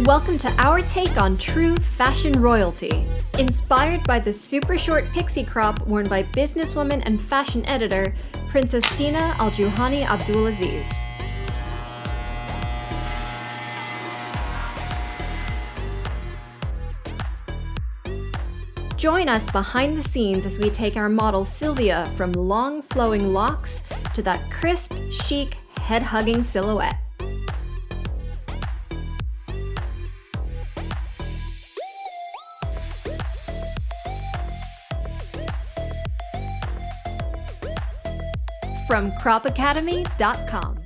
and welcome to our take on true fashion royalty. Inspired by the super short pixie crop worn by businesswoman and fashion editor, Princess Deena Al-Juhani Abdulaziz. Join us behind the scenes as we take our model Silvia from long flowing locks to that crisp, chic, head-hugging silhouette. From cropacademy.com.